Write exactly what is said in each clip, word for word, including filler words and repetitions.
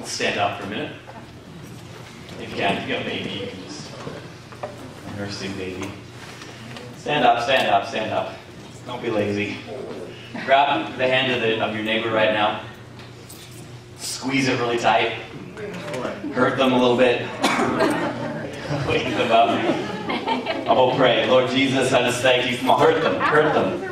Let's stand up for a minute. If you can, if you got a baby, you can just a nursing baby. Stand up, stand up, stand up. Don't be lazy. Grab the hand of, the, of your neighbor right now. Squeeze it really tight. Hurt them a little bit. Wake them up. I will pray. Lord Jesus, I just thank you. Come on, hurt them. Hurt them.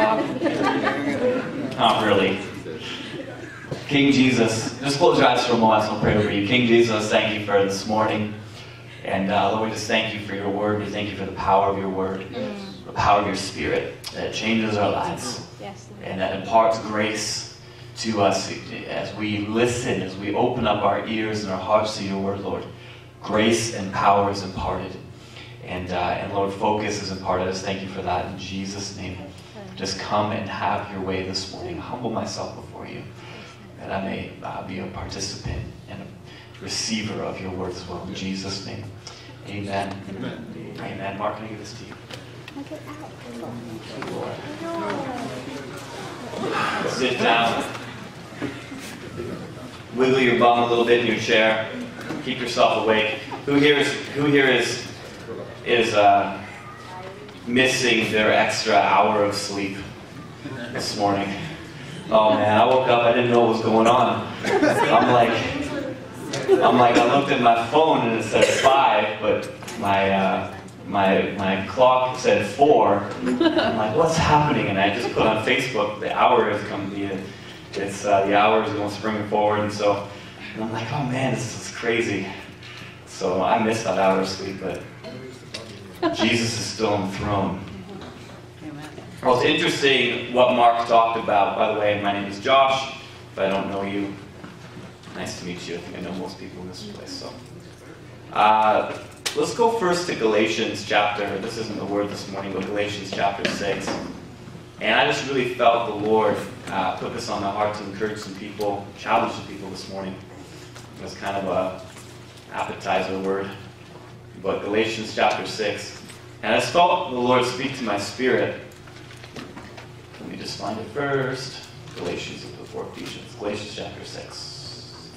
Not really. King Jesus, just close your eyes for a moment and I'll pray over you. King Jesus, thank you for this morning. And uh, Lord, we just thank you for your word. We thank you for the power of your word, mm. the power of your spirit that changes our lives. Yes. And that imparts grace to us as we listen, as we open up our ears and our hearts to your word, Lord. Grace and power is imparted. And, uh, and Lord, focus is imparted. Just thank you for that in Jesus' name. Just come and have your way this morning. Humble myself before you, that I may uh, be a participant and a receiver of your word as well. In Jesus' name, amen. Amen. Amen. Mark, can I give this to you? Lord. Sit down. Wiggle your bum a little bit in your chair. Keep yourself awake. Who here is who here is is uh, missing their extra hour of sleep this morning? Oh man, I woke up, I didn't know what was going on. I'm like, I'm like, I looked at my phone and it said five, but my uh, my my clock said four. I'm like, what's happening? And I just put on Facebook, the hour has come. The it's uh, the hour is going springing forward, and so and I'm like, oh man, this is crazy. So I missed that hour of sleep, but Jesus is still on the throne. Well, it's interesting what Mark talked about. By the way, my name is Josh. If I don't know you, nice to meet you. I think I know most people in this place. So, uh, let's go first to Galatians chapter. This isn't the word this morning, but Galatians chapter six. And I just really felt the Lord uh, put this on my heart to encourage some people, challenge some people this morning. It was kind of a appetizer word, but Galatians chapter six. And I just felt the Lord speak to my spirit. Let me just find it first. Galatians before Ephesians. Galatians chapter six.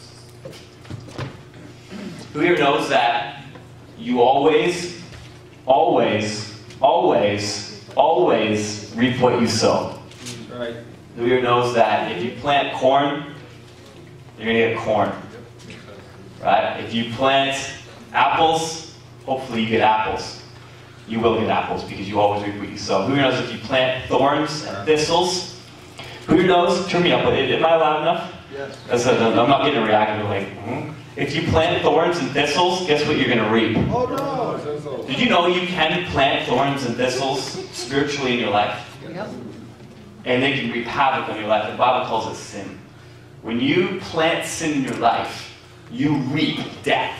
Who here knows that you always, always, always, always reap what you sow? Right. Who here knows that if you plant corn, you're going to get corn? Right? If you plant apples, hopefully you get apples. You will get apples because you always reap what you sow. Who knows if you plant thorns and thistles? Who knows? Turn me up. Am I loud enough? Yes. I'm not getting a reaction like, hmm? If you plant thorns and thistles, guess what you're going to reap? Oh no! Did you know you can plant thorns and thistles spiritually in your life? Yep. And they can reap havoc on your life. The Bible calls it sin. When you plant sin in your life, you reap death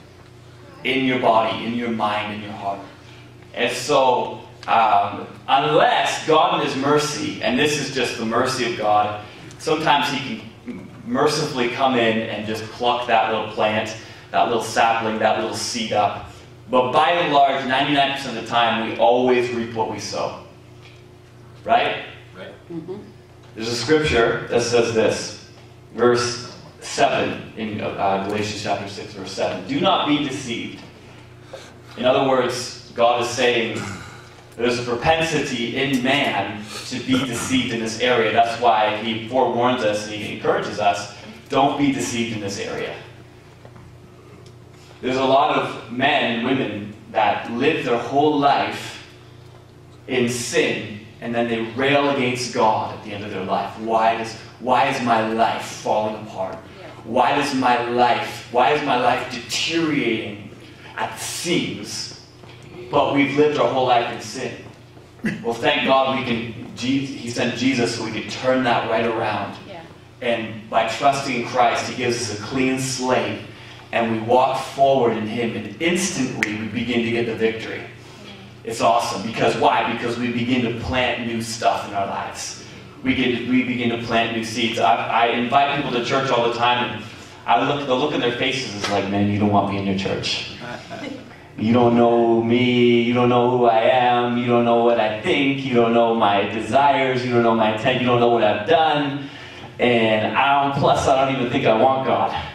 in your body, in your mind, in your heart. And so, um, unless God in His mercy, and this is just the mercy of God, sometimes He can mercifully come in and just pluck that little plant, that little sapling, that little seed up. But by and large, ninety-nine percent of the time, we always reap what we sow. Right? Right. Mm-hmm. There's a scripture that says this, verse seven in uh, Galatians chapter six, verse seven. Do not be deceived. In other words, God is saying there's a propensity in man to be deceived in this area. That's why He forewarns us and He encourages us, don't be deceived in this area. There's a lot of men and women that live their whole life in sin, and then they rail against God at the end of their life. Why does, why is my life falling apart? Why does my life, why is my life deteriorating at the seams? But we've lived our whole life in sin. Well, thank God we can. He sent Jesus so we could turn that right around. Yeah. And by trusting in Christ, He gives us a clean slate, and we walk forward in Him, and instantly we begin to get the victory. It's awesome. Because why? Because we begin to plant new stuff in our lives. We get we begin to plant new seeds. I, I invite people to church all the time, and I look. The look in their faces is like, man, you don't want me in your church. You don't know me, you don't know who I am, you don't know what I think, you don't know my desires, you don't know my intent, you don't know what I've done, and I don't, plus I don't even think I want God.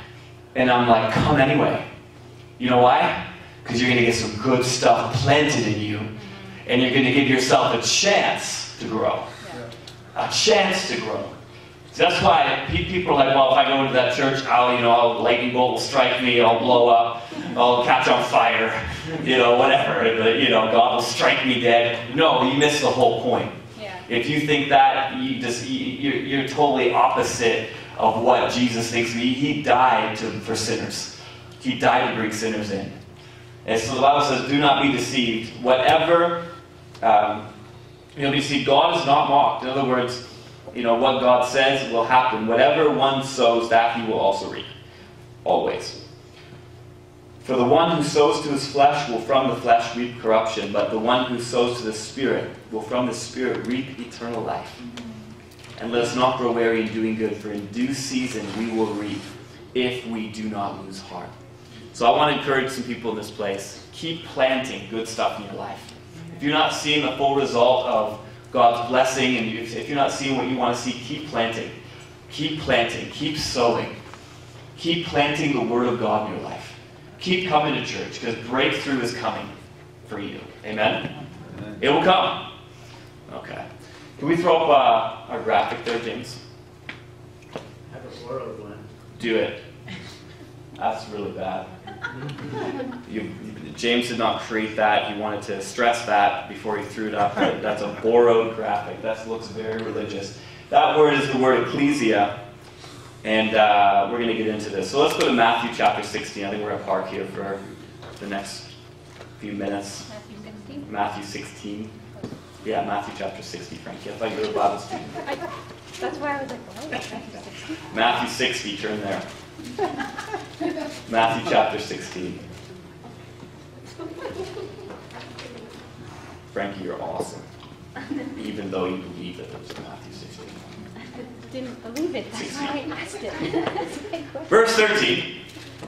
And I'm like, come anyway. You know why? Because you're going to get some good stuff planted in you, and you're going to give yourself a chance to grow. Yeah. A chance to grow. So that's why people are like, well, if I go into that church, I'll, you know, I'll, lightning bolt will strike me, I'll blow up, I'll catch on fire, you know, whatever. You know, God will strike me dead. No, you miss the whole point. Yeah. If you think that, you just, you're, you're totally opposite of what Jesus thinks. He, he died to, for sinners. He died to bring sinners in. And so the Bible says, do not be deceived. Whatever, um, you know, you see, God is not mocked. In other words, you know, what God says will happen. Whatever one sows, that he will also reap. Always. For the one who sows to his flesh will from the flesh reap corruption, but the one who sows to the Spirit will from the Spirit reap eternal life. And let us not grow weary in doing good, for in due season we will reap if we do not lose heart. So I want to encourage some people in this place. Keep planting good stuff in your life. If you're not seeing the full result of God's blessing, and if you're not seeing what you want to see, keep planting. Keep planting. Keep sowing. Keep planting the Word of God in your life. Keep coming to church, because breakthrough is coming for you. Amen? Amen. It will come. Okay. Can we throw up uh, our graphic there, James? I have a borrowed one. Do it. That's really bad. You, you, James did not create that. He wanted to stress that before he threw it up. That's a borrowed graphic. That looks very religious. That word is the word ecclesia. And uh, we're going to get into this. So let's go to Matthew chapter sixteen. I think we're going to park here for the next few minutes. Matthew sixteen? Matthew sixteen. Yeah, Matthew chapter sixty, Frankie. I thought you were a Bible student. I, that's why I was like, what? Matthew sixty? Matthew sixty, turn there. Matthew chapter sixteen. Frankie, you're awesome. Even though you believe it, it's Matthew sixteen. I didn't believe it. That's why I asked it. Verse thirteen.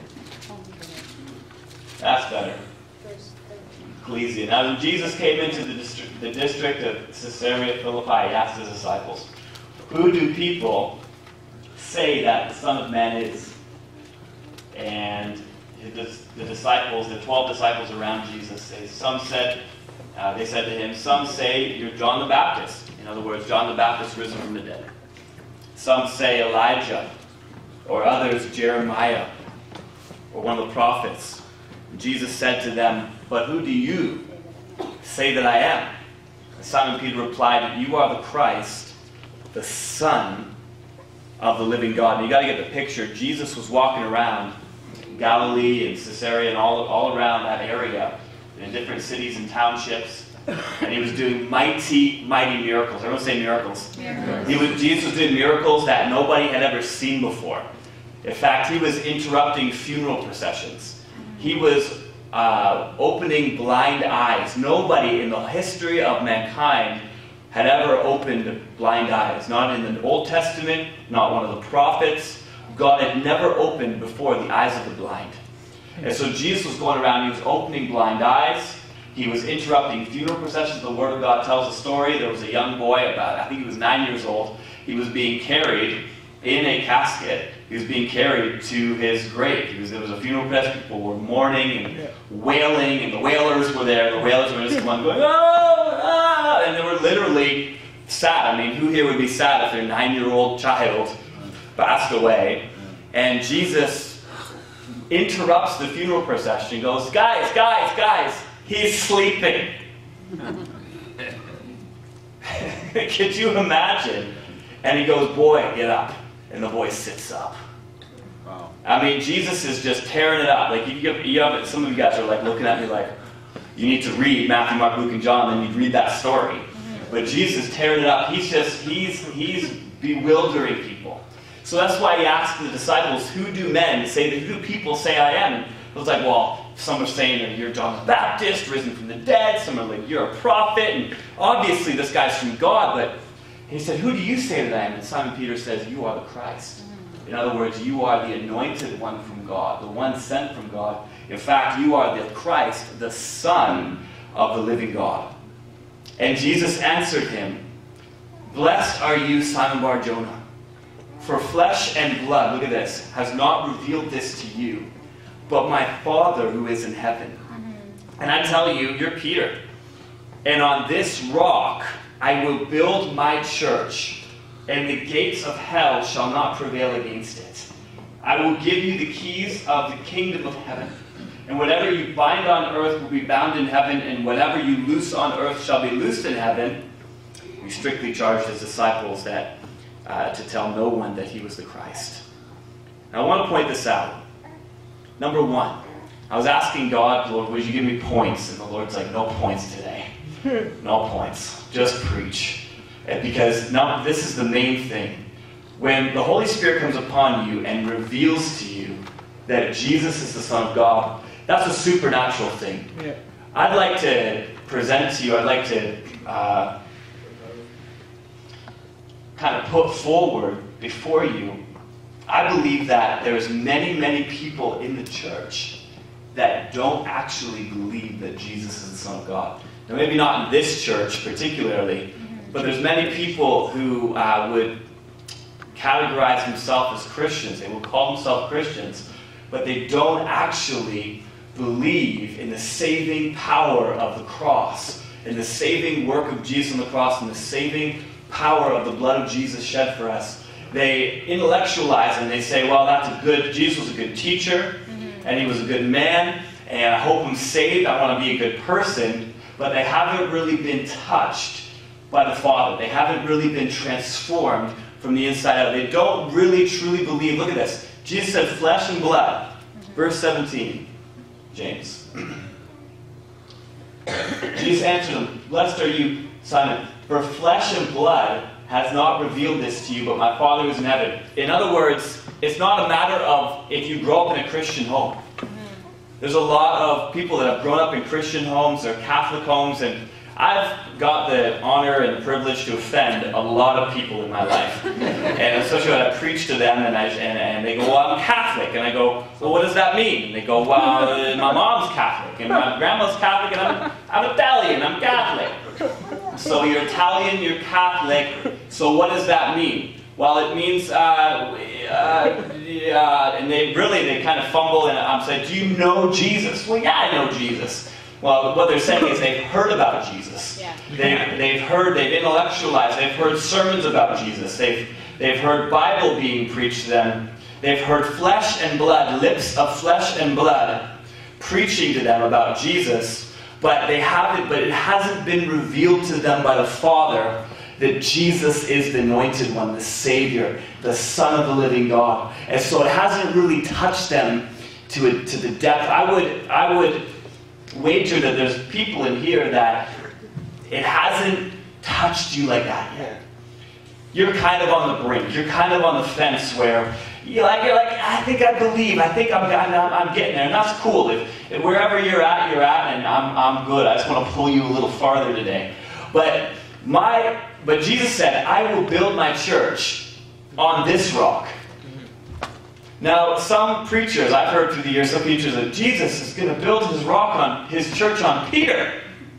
That's better. Ecclesia. Now, when Jesus came into the district, the district of Caesarea Philippi, he asked his disciples, who do people say that the Son of Man is? And his, the disciples, the twelve disciples around Jesus, they, some said, uh, they said to him, some say you're John the Baptist. In other words, John the Baptist risen from the dead. Some say Elijah, or others Jeremiah, or one of the prophets. Jesus said to them, but who do you say that I am? And Simon Peter replied, you are the Christ, the Son of the living God. And you got to get the picture. Jesus was walking around Galilee and Caesarea and all, all around that area in different cities and townships. And he was doing mighty, mighty miracles. Everyone say miracles. Miracles. He was, Jesus was doing miracles that nobody had ever seen before. In fact, he was interrupting funeral processions. He was uh, opening blind eyes. Nobody in the history of mankind had ever opened blind eyes. Not in the Old Testament, not one of the prophets. God had never opened before the eyes of the blind. And so Jesus was going around, he was opening blind eyes. He was interrupting funeral processions. The Word of God tells a story. There was a young boy, about, I think he was nine years old. He was being carried in a casket. He was being carried to his grave. He was, there was a funeral procession. People were mourning and wailing, and the wailers were there. The wailers were just one going, oh, ah, and they were literally sad. I mean, who here would be sad if their nine-year-old child passed away? And Jesus interrupts the funeral procession and goes, guys, guys, guys, he's sleeping. Could you imagine? And he goes, boy, get up. And the boy sits up. Wow. I mean, Jesus is just tearing it up. Like, you have, you have, some of you guys are like looking at me like, you need to read Matthew, Mark, Luke, and John, then you'd read that story. But Jesus is tearing it up. He's just, he's, he's bewildering people. So that's why he asked the disciples, who do men say, who do people say I am? And it was like, well, some are saying that you're John the Baptist, risen from the dead. Some are like, you're a prophet. And obviously this guy's from God, but he said, who do you say that I am? And Simon Peter says, you are the Christ. In other words, you are the anointed one from God, the one sent from God. In fact, you are the Christ, the Son of the living God. And Jesus answered him, blessed are you, Simon Bar-Jonah, For flesh and blood, look at this, has not revealed this to you, but my Father who is in heaven. Mm-hmm. And I tell you, you're Peter. And on this rock I will build my church, and the gates of hell shall not prevail against it. I will give you the keys of the kingdom of heaven. And whatever you bind on earth will be bound in heaven, and whatever you loose on earth shall be loosed in heaven. We strictly charged his disciples that uh, to tell no one that he was the Christ. Now I want to point this out. Number one, I was asking God, Lord, would you give me points? And the Lord's like, no points today. No points. Just preach. And because now this is the main thing. When the Holy Spirit comes upon you and reveals to you that Jesus is the Son of God, that's a supernatural thing. Yeah. I'd like to present to you, I'd like to uh, kind of put forward before you, I believe that there's many, many people in the church that don't actually believe that Jesus is the Son of God. Now, maybe not in this church particularly, but there's many people who uh, would categorize themselves as Christians. They will call themselves Christians, but they don't actually believe in the saving power of the cross, in the saving work of Jesus on the cross, and the saving power of the blood of Jesus shed for us. They intellectualize and they say, well, that's a good, Jesus was a good teacher, mm-hmm. and he was a good man, and I hope I'm saved, I want to be a good person, but they haven't really been touched by the Father. They haven't really been transformed from the inside out. They don't really truly believe. Look at this. Jesus said flesh and blood. Mm-hmm. Verse seventeen. James. Jesus answered him, blessed are you, Simon, for flesh and blood has not revealed this to you, but my Father who is in heaven. In other words, it's not a matter of if you grow up in a Christian home. There's a lot of people that have grown up in Christian homes or Catholic homes, and I've got the honor and the privilege to offend a lot of people in my life. And especially when I preach to them and, I, and, and they go, well, I'm Catholic. And I go, well, what does that mean? And they go, well, uh, my mom's Catholic, and my grandma's Catholic, and I'm, I'm Italian, I'm Catholic. So you're Italian, you're Catholic, so what does that mean? Well, it means, uh, uh, yeah, and they really, they kind of fumble, and I'm saying, do you know Jesus? Well, yeah, I know Jesus. Well, what they're saying is they've heard about Jesus. Yeah. They've, they've heard, they've intellectualized, they've heard sermons about Jesus. They've, they've heard Bible being preached to them. They've heard flesh and blood, lips of flesh and blood, preaching to them about Jesus. But they haven't, but it hasn't been revealed to them by the Father that Jesus is the anointed one, the Savior, the Son of the living God. And so it hasn't really touched them to, a, to the depth. I would, I would wager that there's people in here that it hasn't touched you like that yet. You're kind of on the brink. You're kind of on the fence where you're like, you're like I think I believe. I think I'm, I'm, I'm getting there. And that's cool. If, if wherever you're at, you're at, and I'm, I'm good. I just want to pull you a little farther today. But my, but Jesus said, I will build my church on this rock. Now, some preachers, I've heard through the years, some preachers that Jesus is going to build his rock on his church on Peter.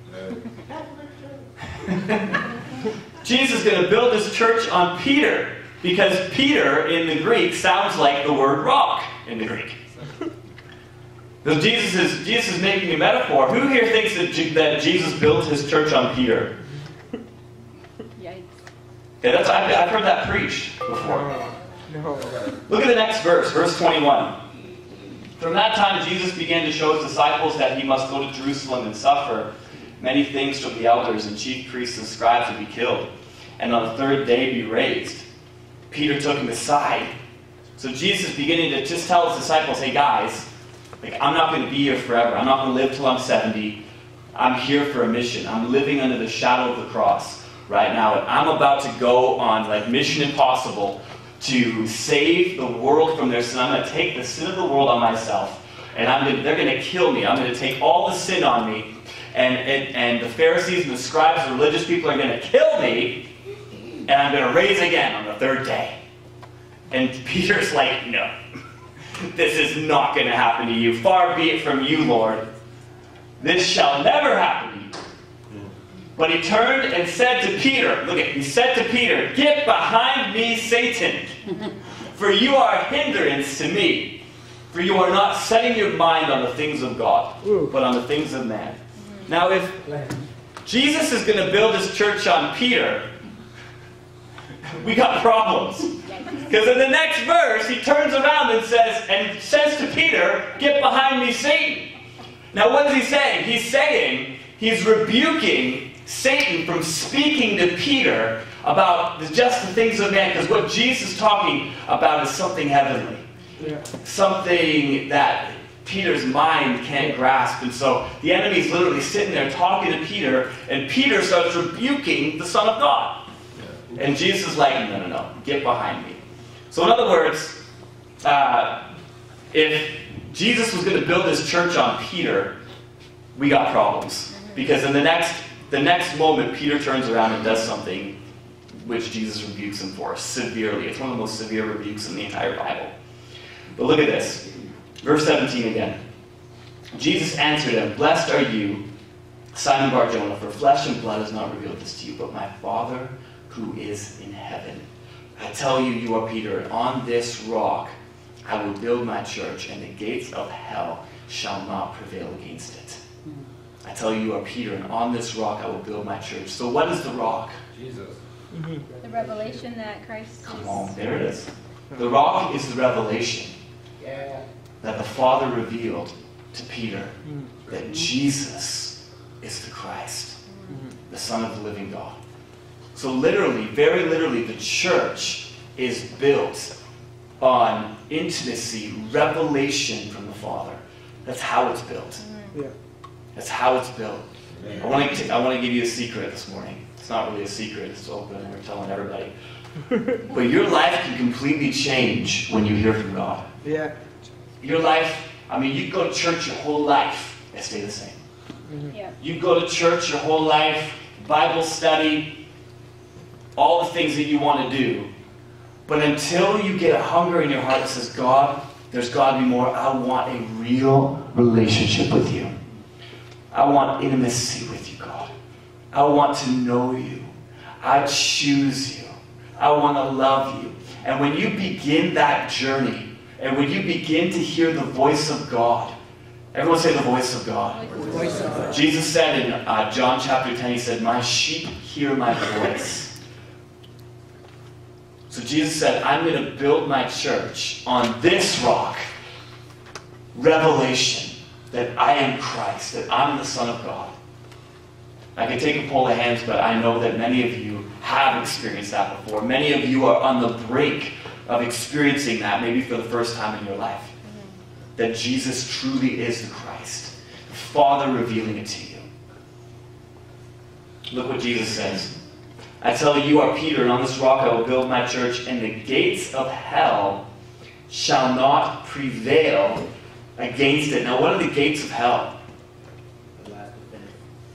Jesus is going to build his church on Peter, because Peter in the Greek sounds like the word rock in the Greek. So Jesus is, Jesus is making a metaphor. Who here thinks that, G, that Jesus built his church on Peter? Yikes. Okay, that's, I've, I've heard that preached before. No. Look at the next verse, verse twenty-one. From that time Jesus began to show his disciples that he must go to Jerusalem and suffer many things from the elders and chief priests and scribes and be killed, and on the third day be raised. Peter took him aside. So Jesus is beginning to just tell his disciples, hey guys, like, I'm not going to be here forever. I'm not going to live till I'm seventy. I'm here for a mission. I'm living under the shadow of the cross right now, and I'm about to go on like Mission Impossible to save the world from their sin. I'm going to take the sin of the world on myself, and I'm going to, they're going to kill me. I'm going to take all the sin on me, and, and, and the Pharisees and the scribes and religious people are going to kill me, and I'm going to raise again on the third day. And Peter's like, no, this is not going to happen to you. Far be it from you, Lord. This shall never happen to you. But he turned and said to Peter, look at, he said to Peter, "Get behind me, Satan, for you are a hindrance to me. For you are not setting your mind on the things of God, but on the things of man." Now, if Jesus is going to build his church on Peter, we got problems. Because in the next verse, he turns around and says, and says to Peter, "Get behind me, Satan." Now, what is he saying? He's saying, he's rebuking Satan from speaking to Peter about just the things of man. Because what Jesus is talking about is something heavenly. Yeah. Something that Peter's mind can't grasp. And so the enemy's literally sitting there talking to Peter, and Peter starts rebuking the Son of God. Yeah. And Jesus is like, "No, no, no, get behind me." So in other words, uh, if Jesus was going to build his church on Peter, we got problems. Because in the next, the next moment, Peter turns around and does something which Jesus rebukes him for severely. It's one of the most severe rebukes in the entire Bible. But look at this. Verse seventeen again. Jesus answered him, "Blessed are you, Simon Bar-Jonah, for flesh and blood has not revealed this to you, but my Father who is in heaven. I tell you, you are Peter, and on this rock I will build my church, and the gates of hell shall not prevail against it." I tell you, you are Peter, and on this rock I will build my church. So what is the rock? Jesus. The revelation that Christ Come is... on, there it is. The rock is the revelation Yeah. that the Father revealed to Peter, that Jesus is the Christ, the Son of the living God. So literally, very literally, the church is built on intimacy, revelation from the Father. That's how it's built. Yeah. That's how it's built. I want to I want to give you a secret this morning. It's not really a secret. It's open. We're telling everybody. But your life can completely change when you hear from God. Yeah. Your life, I mean, you go to church your whole life and stay the same. Mm-hmm. Yeah. You go to church your whole life, Bible study, all the things that you want to do. But until you get a hunger in your heart that says, "God, there's got to be more. I want a real relationship with you. I want intimacy with you, God. I want to know you. I choose you. I want to love you." And when you begin that journey, and when you begin to hear the voice of God, everyone say the voice of God. Voice of God. Jesus said in uh, John chapter ten, he said, "My sheep hear my voice." So Jesus said, "I'm going to build my church on this rock, revelation, that I am Christ, that I'm the Son of God." I can take a poll of hands, but I know that many of you have experienced that before. Many of you are on the brink of experiencing that, maybe for the first time in your life. Mm-hmm. That Jesus truly is the Christ, the Father revealing it to you. Look what Jesus says. "I tell you, you are Peter, and on this rock I will build my church, and the gates of hell shall not prevail against it." Now, what are the gates of hell? The last defense.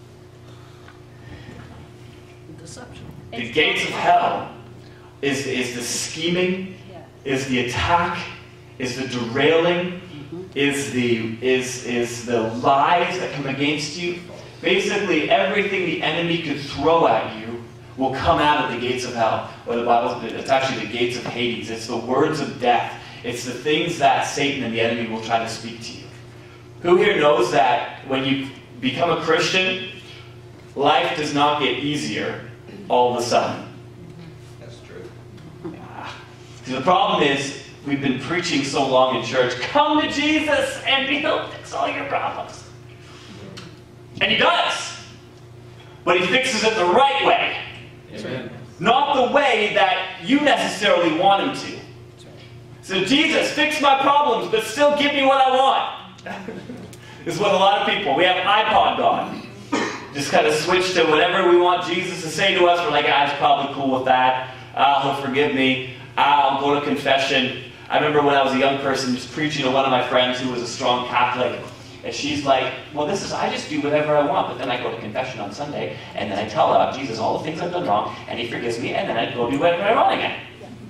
Deception. The gates of hell is, is the scheming, is the attack, is the derailing, is the is is the lies that come against you. Basically, everything the enemy could throw at you will come out of the gates of hell. Or the Bible, it's actually the gates of Hades. It's the words of death. It's the things that Satan and the enemy will try to speak to you. Who here knows that when you become a Christian, life does not get easier all of a sudden? That's true. See, the problem is, we've been preaching so long in church, come to Jesus and he'll fix all your problems. And he does. But he fixes it the right way. Amen. Not the way that you necessarily want him to. So Jesus, fix my problems, but still give me what I want. This is what a lot of people, we have iPod God. Just kind of switch to whatever we want Jesus to say to us. We're like, ah, he's probably cool with that. Ah, he'll forgive me. Ah, I'll go to confession. I remember when I was a young person just preaching to one of my friends who was a strong Catholic. And she's like, well, this is, I just do whatever I want. But then I go to confession on Sunday. And then I tell uh, Jesus all the things I've done wrong. And he forgives me. And then I go do whatever I want again.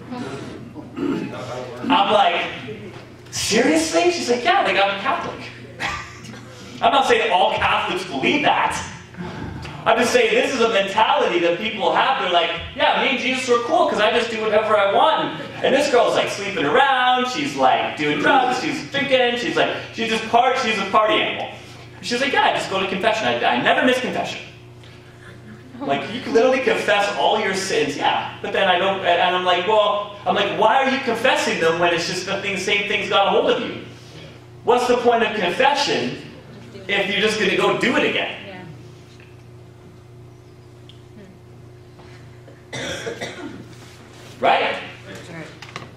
I'm like, seriously? She's like, yeah, like I'm Catholic. I'm not saying all Catholics believe that. I'm just saying, this is a mentality that people have. They're like, yeah, me and Jesus are cool because I just do whatever I want. And this girl's like sleeping around. She's like doing drugs. She's drinking. She's like, she's just part. She's a party animal. She's like, yeah, I just go to confession. I, I never miss confession. Like, you can literally confess all your sins, yeah. But then I don't, and I'm like, well, I'm like, why are you confessing them when it's just the thing, same thing's got a hold of you? What's the point of confession if you're just going to go do it again? Yeah. Right? That's right.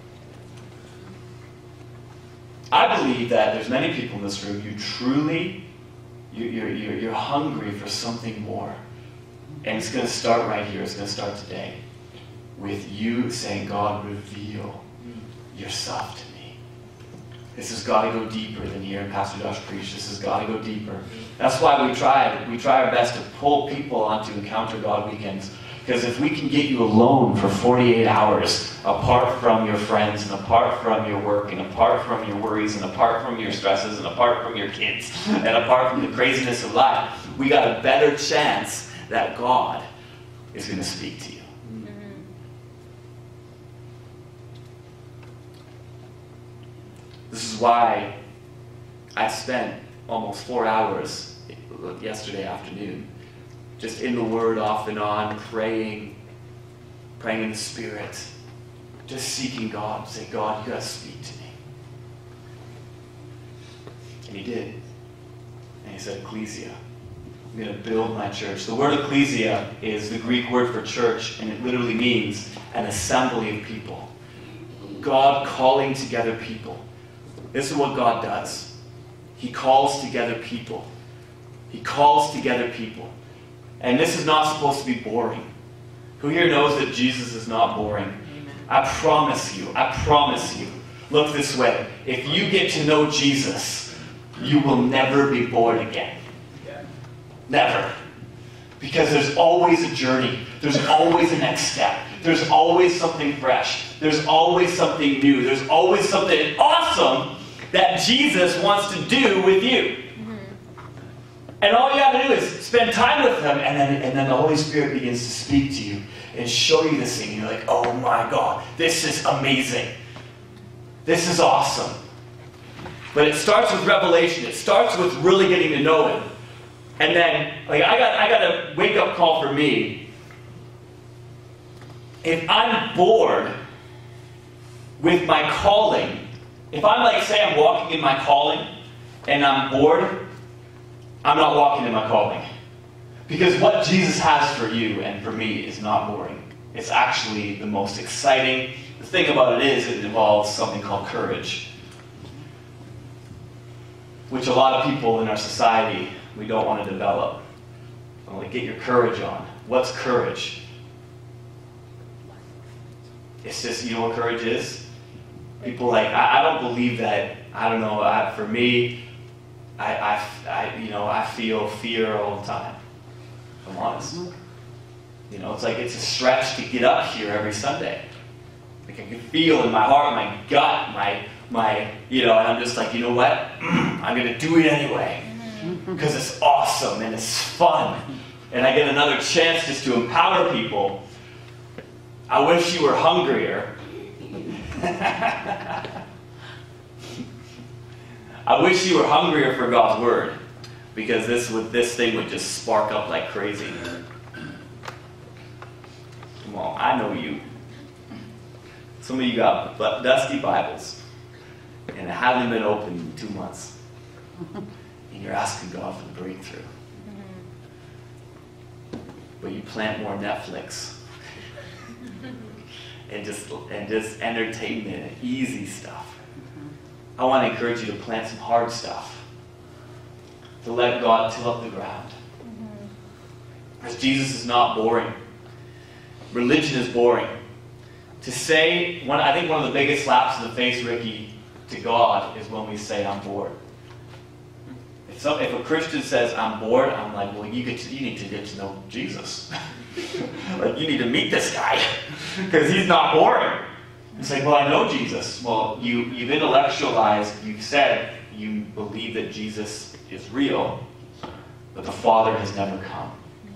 I believe that there's many people in this room, you truly, you, you're, you're, you're hungry for something more. And it's going to start right here. It's going to start today with you saying, God, reveal yourself to me. This has got to go deeper than hearing Pastor Josh preach. This has got to go deeper. That's why we try, we try our best to pull people onto Encounter God weekends. Because if we can get you alone for forty-eight hours, apart from your friends, and apart from your work, and apart from your worries, and apart from your stresses, and apart from your kids, and apart from the craziness of life, we got a better chance that God is going to speak to you. Mm-hmm. This is why I spent almost four hours yesterday afternoon just in the Word off and on, praying, praying in the Spirit, just seeking God, say, God, you got to speak to me. And he did. And he said, Ecclesia. I'm going to build my church. The word ecclesia is the Greek word for church, and it literally means an assembly of people. God calling together people. This is what God does. He calls together people. He calls together people. And this is not supposed to be boring. Who here knows that Jesus is not boring? Amen. I promise you, I promise you. Look this way. If you get to know Jesus, you will never be bored again. Never. Because there's always a journey. There's always a next step. There's always something fresh. There's always something new. There's always something awesome that Jesus wants to do with you. Mm-hmm. And all you got to do is spend time with him, and then, and then the Holy Spirit begins to speak to you and show you this thing. You're like, oh my God, this is amazing. This is awesome. But it starts with revelation. It starts with really getting to know him. And then, like, I got, I got a wake-up call for me. If I'm bored with my calling, if I'm like, say I'm walking in my calling, and I'm bored, I'm not walking in my calling. Because what Jesus has for you and for me is not boring. It's actually the most exciting. The thing about it is, it involves something called courage. Which a lot of people in our society, we don't want to develop. I'm like, get your courage on. What's courage? It's just, you know what courage is? People like, I, I don't believe that, I don't know, I, for me, I, I, I, you know, I feel fear all the time. If I'm honest. You know, it's like, it's a stretch to get up here every Sunday. Like I can feel in my heart, my gut, my, my, you know, and I'm just like, you know what? I'm going to do it anyway. Because it's awesome and it's fun. And I get another chance just to empower people. I wish you were hungrier. I wish you were hungrier for God's Word. Because this would, this thing would just spark up like crazy. Come on, I know you. Some of you got dusty Bibles. And it hasn't been opened in two months. And you're asking God for the breakthrough. Mm-hmm. But you plant more Netflix. and just and just entertainment and easy stuff. Mm-hmm. I want to encourage you to plant some hard stuff. To let God till up the ground. Mm-hmm. Because Jesus is not boring. Religion is boring. To say, one, I think one of the biggest slaps in the face, Ricky, to God is when we say, I'm bored. If, some, if a Christian says, I'm bored, I'm like, well, you, get to, you need to get to know Jesus. Like, you need to meet this guy. Because he's not boring. It's like, well, I know Jesus. Well, you, you've intellectualized, you've said you believe that Jesus is real, but the Father has never come.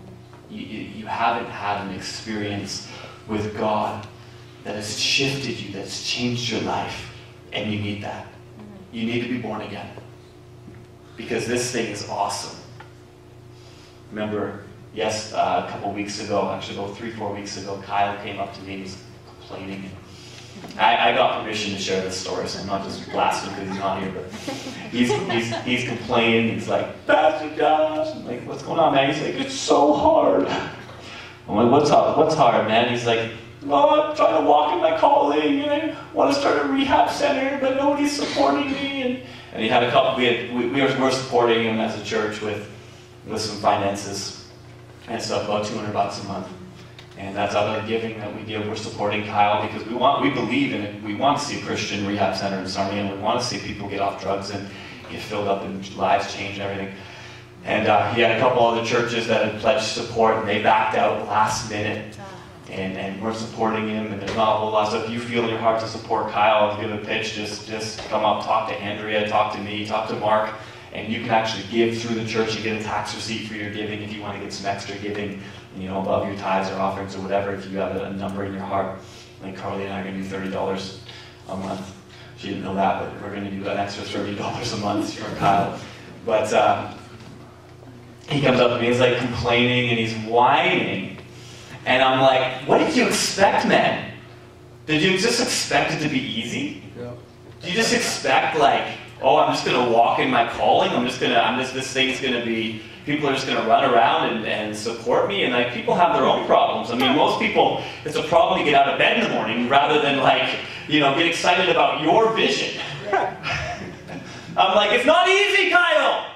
You, you, you haven't had an experience with God that has shifted you, that's changed your life, and you need that. You need to be born again. Because this thing is awesome. Remember, yes, uh, a couple weeks ago, actually about three, four weeks ago, Kyle came up to me and was complaining. I, I got permission to share this story, so I'm not just blasting because he's not here, but he's, he's, he's complaining. He's like, Pastor Josh, I'm like, what's going on, man? He's like, it's so hard. I'm like, what's hard? What's hard, man? He's like, oh, I'm trying to walk in my calling, and I want to start a rehab center, but nobody's supporting me. And, and he had a couple, we, had, we, we were, were supporting him as a church with, with some finances and stuff, about two hundred bucks a month. And that's other giving that we give. We're supporting Kyle because we want, we believe in it. We want to see a Christian rehab center in Sarnia, and we want to see people get off drugs and get filled up and lives change and everything. And uh, he had a couple other churches that had pledged support, and they backed out last minute. And, and we're supporting him, and there's not a whole lot. So if you feel in your heart to support Kyle, give a pitch, just, just come up, talk to Andrea, talk to me, talk to Mark, and you can actually give through the church. You get a tax receipt for your giving if you want to get some extra giving, you know, above your tithes or offerings or whatever, if you have a number in your heart. Like Carly and I are going to do thirty dollars a month. She didn't know that, but we're going to do an extra thirty dollars a month for Kyle. But uh, he comes up to me, he's like complaining and he's whining. And I'm like, what did you expect, man? Did you just expect it to be easy? Yeah. Did you just expect, like, oh, I'm just going to walk in my calling? I'm just going to, I'm just, this thing's going to be, people are just going to run around and, and support me? And, like, people have their own problems. I mean, most people, it's a problem to get out of bed in the morning rather than, like, you know, get excited about your vision. Yeah. I'm like, it's not easy, Kyle!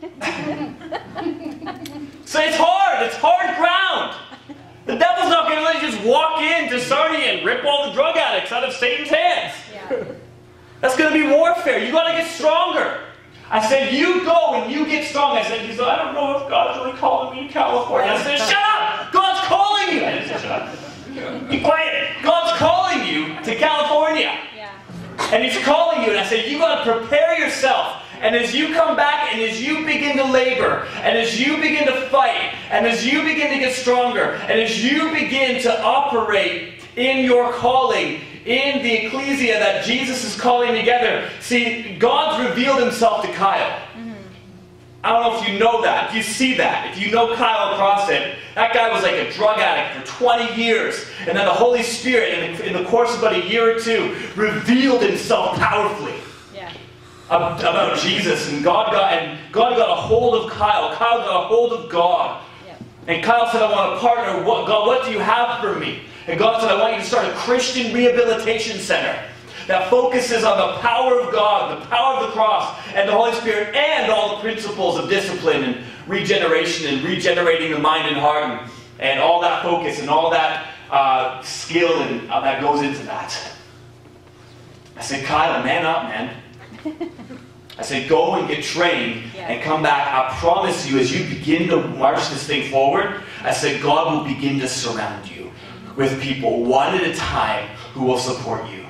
So it's hard. It's hard ground. The devil's not going to let you just walk into Sarnia and rip all the drug addicts out of Satan's hands. Yeah. That's going to be warfare. You got to get stronger. I said, you go and you get strong. I said, he said, I don't know if God's really calling me to California. I said, shut up! God's calling you! I didn't say shut up. Be quiet. God's calling you to California. Yeah. And he's calling you. And I said, you got to prepare yourself. And as you come back, and as you begin to labor, and as you begin to fight, and as you begin to get stronger, and as you begin to operate in your calling, in the ecclesia that Jesus is calling together, see, God's revealed himself to Kyle. Mm-hmm. I don't know if you know that, if you see that, if you know Kyle Crossan, that guy was like a drug addict for twenty years, and then the Holy Spirit, in the, in the course of about a year or two, revealed himself powerfully. About Jesus, and God got and God got a hold of Kyle. Kyle got a hold of God, yep. And Kyle said, "I want to partner. What, God, what do you have for me?" And God said, "I want you to start a Christian rehabilitation center that focuses on the power of God, the power of the cross, and the Holy Spirit, and all the principles of discipline and regeneration and regenerating the mind and heart, and, and all that focus and all that uh, skill and uh, that goes into that." I said, "Kyle, man up, man." I said, go and get trained, yeah, and come back. I promise you, as you begin to march this thing forward, I said, God will begin to surround you with people one at a time who will support you.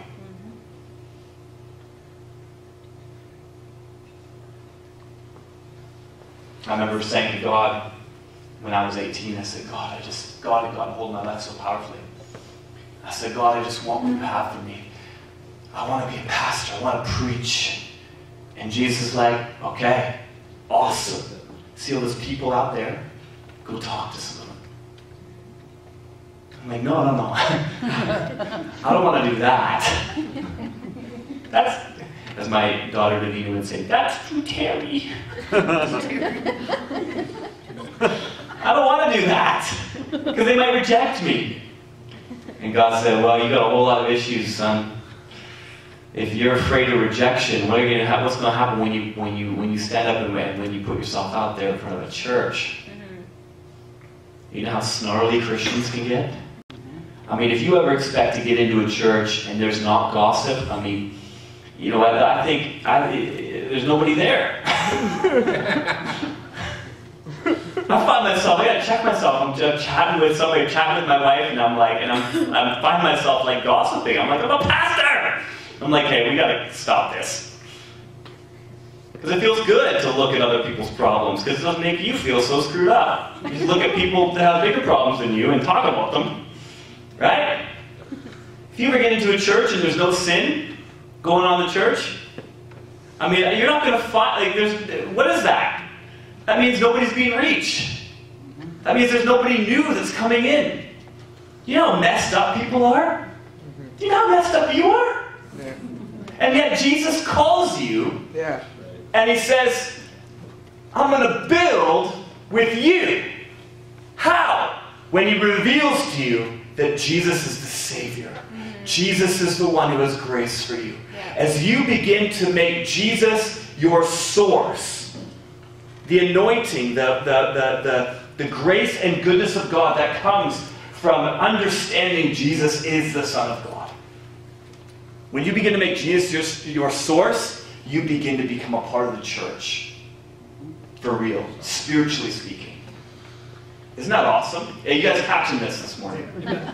Mm-hmm. I remember saying to God, when I was eighteen, I said, God, I just, God had got a hold of my life so powerfully. I said, God, I just want what you have for me. I want to be a pastor. I want to preach. And Jesus is like, okay, awesome. See all those people out there? Go talk to some of them. I'm like, no, no, no. I don't want to do that. That's, as my daughter Davina would say, that's too Terry. I don't want to do that, because they might reject me. And God said, well, you got a whole lot of issues, son. If you're afraid of rejection, what are you gonna have, what's going to happen when you when you when you stand up and when you put yourself out there in front of a church? Mm-hmm. You know how snarly Christians can get? Mm-hmm. I mean, if you ever expect to get into a church and there's not gossip, I mean, you know, I, I think I, there's nobody there. I find myself, I gotta check myself. I'm just chatting with somebody, chatting with my wife, and I'm like, and I'm I'm find myself like gossiping. I'm like, I'm a pastor. I'm like, hey, we gotta stop this. Because it feels good to look at other people's problems, because it doesn't make you feel so screwed up. You just look at people that have bigger problems than you and talk about them. Right? If you ever get into a church and there's no sin going on in the church, I mean, you're not going to find, like, there's, what is that? That means nobody's being reached. That means there's nobody new that's coming in. You know how messed up people are? Do you know how messed up you are? Yeah. And yet Jesus calls you, Yeah. and he says, I'm going to build with you. How? When he reveals to you that Jesus is the Savior. Mm-hmm. Jesus is the one who has grace for you. Yeah. As you begin to make Jesus your source, the anointing, the, the, the, the, the grace and goodness of God that comes from understanding Jesus is the Son of God. When you begin to make Jesus your, your source, you begin to become a part of the church. For real, spiritually speaking. Isn't that awesome? Hey, you guys catching this this morning?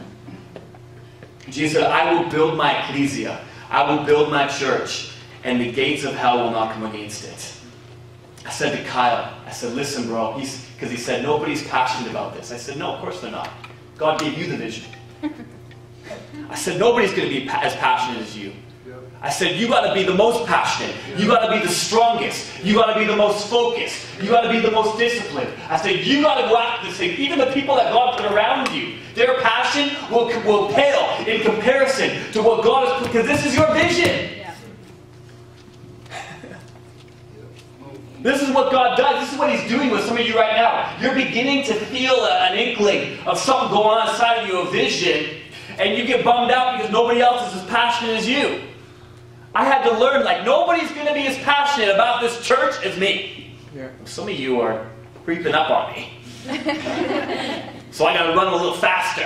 Jesus said, I will build my ecclesia. I will build my church. And the gates of hell will not come against it. I said to Kyle, I said, listen, bro. He's because he said, nobody's passionate about this. I said, no, of course they're not. God gave you the vision. I said, nobody's going to be pa- as passionate as you. I said, you got to be the most passionate. You got to be the strongest. You got to be the most focused. You got to be the most disciplined. I said, you got to go after this thing. Even the people that God put around you, their passion will, will pale in comparison to what God has put, because this is your vision. Yeah. This is what God does. This is what he's doing with some of you right now. You're beginning to feel a, an inkling of something going on inside of you, a vision, and you get bummed out because nobody else is as passionate as you. I had to learn, like, nobody's going to be as passionate about this church as me. Yeah. Some of you are creeping up on me. So I got to run a little faster.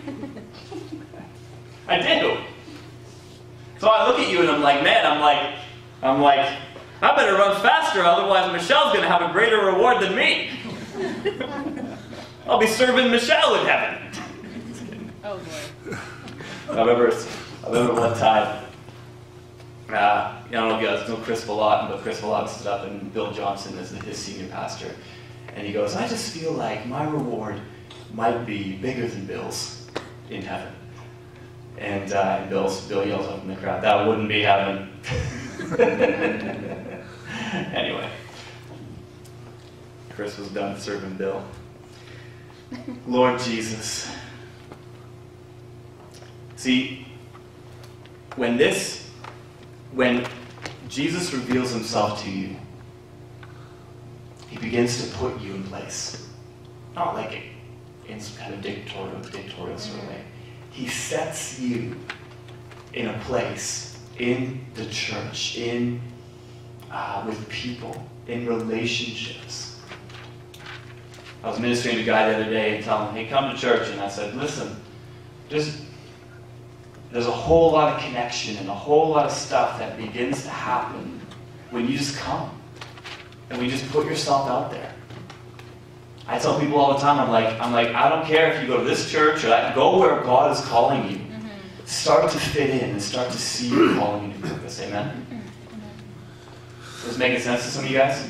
I do. So I look at you and I'm like, man, I'm like, I'm like, I better run faster, otherwise Michelle's going to have a greater reward than me. I'll be serving Michelle in heaven. Oh boy. I remember, I remember one time, uh, I don't know if you guys know Chris Vallotton, but Chris Vallotton stood up and Bill Johnson is his senior pastor. And he goes, I just feel like my reward might be bigger than Bill's in heaven. And, uh, and Bill's, Bill yells up in the crowd, that wouldn't be heaven. Anyway, Chris was done serving Bill. Lord Jesus. See, when this, when Jesus reveals himself to you, he begins to put you in place. Not like it in some kind of dictatorial, dictatorial sort of way. He sets you in a place in the church, in uh, with people, in relationships. I was ministering to a guy the other day and telling him, hey, come to church. And I said, listen, just there's a whole lot of connection and a whole lot of stuff that begins to happen when you just come and we just put yourself out there. I tell people all the time, I'm like, I'm like, I don't care if you go to this church or that, go where God is calling you. Mm-hmm. Start to fit in and start to see you calling you to purpose. Amen? Mm-hmm. Is this making sense to some of you guys?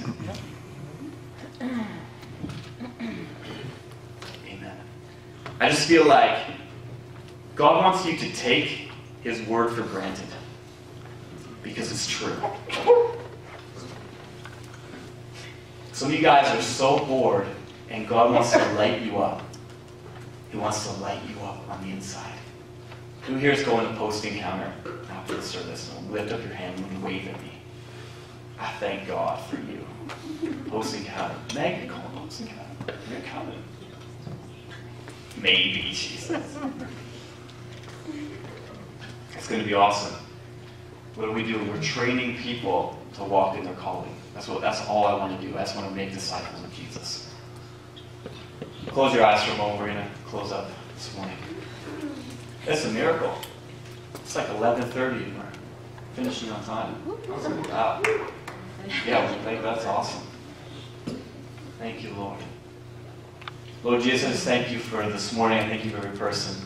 Amen. I just feel like God wants you to take his word for granted because it's true. Some of you guys are so bored and God wants to light you up. He wants to light you up on the inside. Who here is going to post encounter after the service? Lift up your hand and wave at me. I thank God for you. Post encounter. Meg, you're going to post encounter. You're coming. Maybe, she says. It's going to be awesome. What do we do? We're training people to walk in their calling. That's what. That's all I want to do. I just want to make disciples of Jesus. Close your eyes for a moment. We're going to close up this morning. It's a miracle. It's like eleven thirty and we're finishing on time. Wow. Yeah, we think that's awesome. Thank you, Lord. Lord Jesus, thank you for this morning. I thank you for every person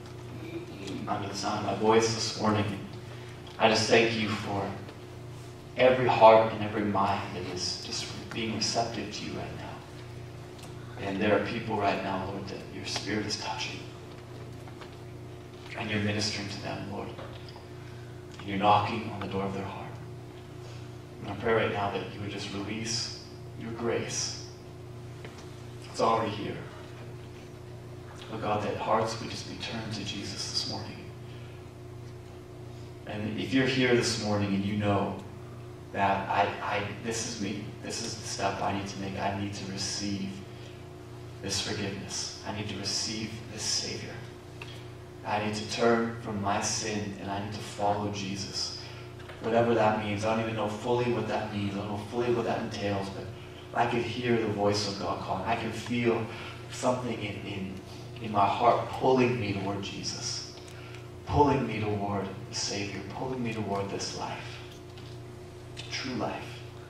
under the sound of my voice this morning. I just thank you for every heart and every mind that is just being receptive to you right now. And there are people right now, Lord, that your Spirit is touching. And you're ministering to them, Lord. And you're knocking on the door of their heart. And I pray right now that you would just release your grace. It's already here. Oh God, that hearts would just be turned to Jesus this morning. And if you're here this morning and you know that I, I, this is me, this is the step I need to make, I need to receive this forgiveness. I need to receive this Savior. I need to turn from my sin and I need to follow Jesus. Whatever that means. I don't even know fully what that means. I don't know fully what that entails, but I can hear the voice of God calling. I can feel something in, in, in my heart pulling me toward Jesus. Pulling me toward the Savior. Pulling me toward this life. True life.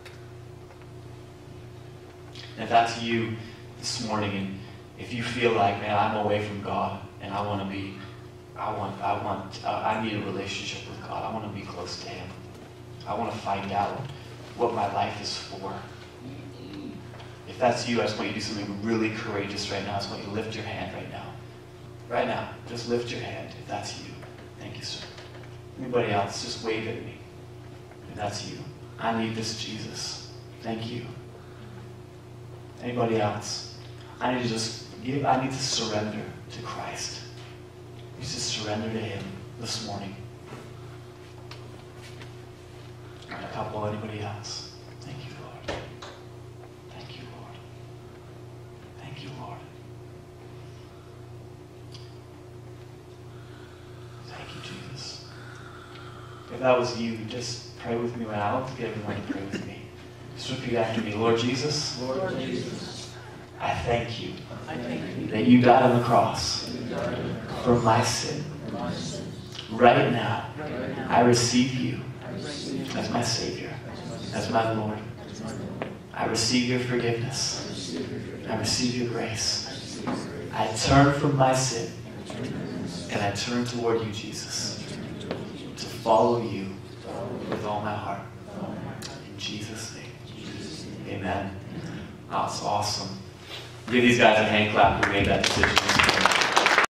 And if that's you this morning, and if you feel like, man, I'm away from God, and I want to be, I want, I want, uh, I need a relationship with God. I want to be close to Him. I want to find out what my life is for. If that's you, I just want you to do something really courageous right now. I just want you to lift your hand right now. Right now, just lift your hand if that's you. Thank you, sir. Anybody else, just wave at me if that's you. I need this Jesus. Thank you. Anybody else? I need to just give, I need to surrender to Christ. You just surrender to Him this morning. All right, a couple, anybody else? Thank you, Lord. Thank you, Lord. Thank you, Lord. Thank you, Jesus. If that was you, just pray with me right now. I want to get everyone to pray with me. Just repeat after me. Lord Jesus, Lord Jesus, I thank you I thank you that you died on the cross for my sin. for my sin. Right now, Right now, I receive you I receive as my Savior, as my Lord. I receive your forgiveness. I receive your grace. I turn from my sin and I turn toward you, Jesus, to follow you with all my heart. In Jesus' name. Amen. That's awesome. Give these guys a hand clap who made that decision.